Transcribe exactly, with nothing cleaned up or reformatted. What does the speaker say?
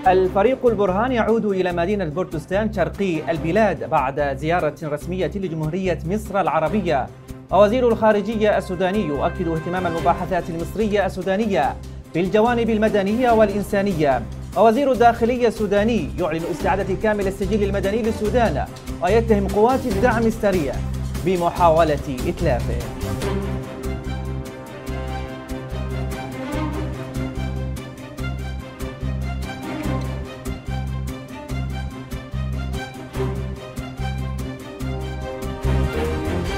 الفريق البرهان يعود إلى مدينة بورتوستان شرقي البلاد بعد زيارة رسمية لجمهورية مصر العربية. ووزير الخارجية السوداني يؤكد اهتمام المباحثات المصرية السودانية بالجوانب المدنية والإنسانية. ووزير الداخلية السوداني يعلن استعادة كامل السجل المدني للسودان ويتهم قوات الدعم السريع بمحاولة إتلافه.